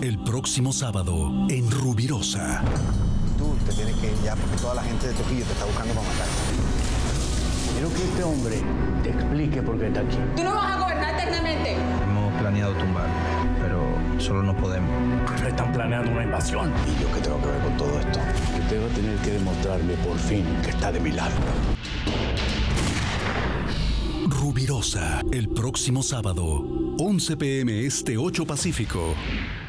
el próximo sábado en Rubirosa. Tú te tienes que ir ya porque toda la gente de Trujillo te está buscando para matarte. Quiero que este hombre te explique por qué está aquí. Tú no vas a gobernar eternamente. Hemos planeado tumbarlo, pero solo no podemos. Pero están planeando una invasión. ¿Y yo qué tengo que ver con todo esto? Usted va a tener que demostrarme por fin que está de mi lado. Rubirosa, el próximo sábado, 11 p.m. Este, 8 Pacífico.